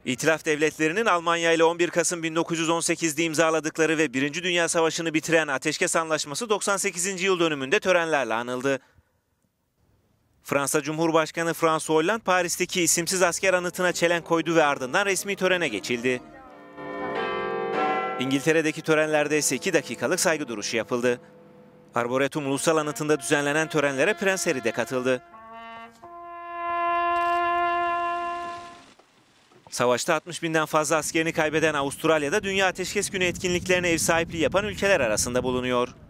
İtilaf devletlerinin Almanya ile 11 Kasım 1918'de imzaladıkları ve Birinci Dünya Savaşı'nı bitiren Ateşkes Anlaşması 98. yıl dönümünde törenlerle anıldı. Fransa Cumhurbaşkanı François Hollande Paris'teki isimsiz asker anıtına çelenk koydu ve ardından resmi törene geçildi. İngiltere'deki törenlerde ise 2 dakikalık saygı duruşu yapıldı. Arboretum Ulusal Anıtı'nda düzenlenen törenlere Prens Harry de katıldı. Savaşta 60.000'den fazla askerini kaybeden Avustralya'da Dünya Ateşkes Günü etkinliklerine ev sahipliği yapan ülkeler arasında bulunuyor.